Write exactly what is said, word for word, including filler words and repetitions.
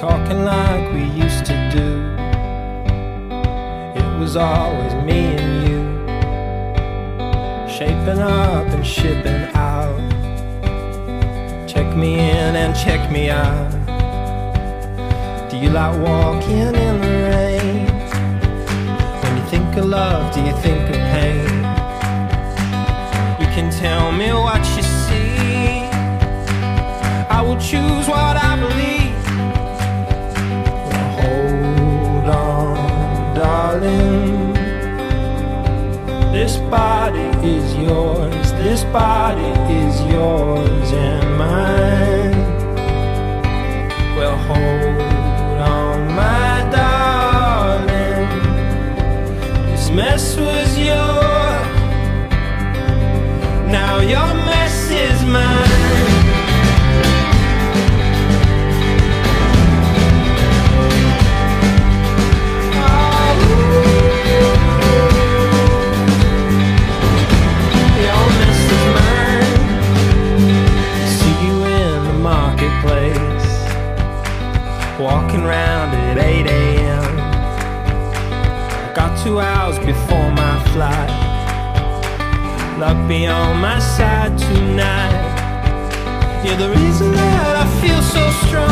talking like we used to do. It was always me and you, shaping up and shipping out. Check me in and check me out. Do you like walking in the rain? When you think of love, do you think of pain? You can tell me what you see, I will choose what I believe. Well, hold on, darling, this body is yours, this body is yours and mine. Well, hold on, my darling, this mess was yours, now your mess is mine. Walking round at eight A M I got two hours before my flight. Luck be on my side tonight. You're the reason that I feel so strong.